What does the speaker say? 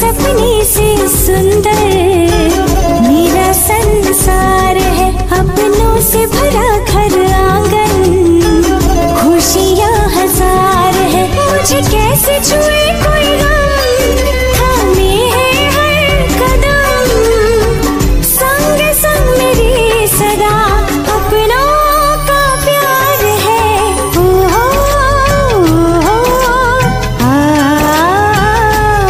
सपने से सुंदर मेरा संसार है, अपनों से भरा